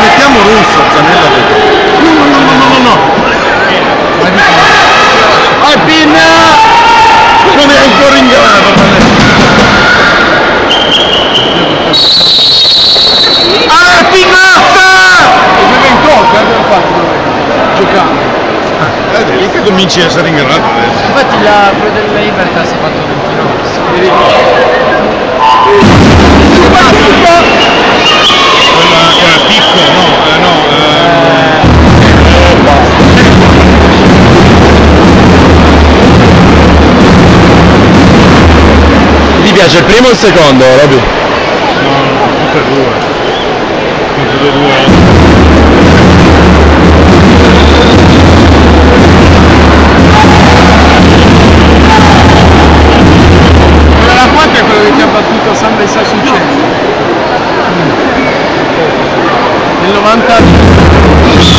mettiamo Russo, Zanella no. Vai Pinna! Non è ancora in grado, ah, Pinnazza! Dove in tocca, abbiamo fatto giocando. È lì che cominci a essere in grado adesso. Infatti quello dell'Ibertas si è fatto 29. Quella picco, Ti piace il primo o il secondo, Roby? No, tutte e due. Tutte e due. Quella da 4 è quello che ti ha battuto San Messa sul centro. Nel 90.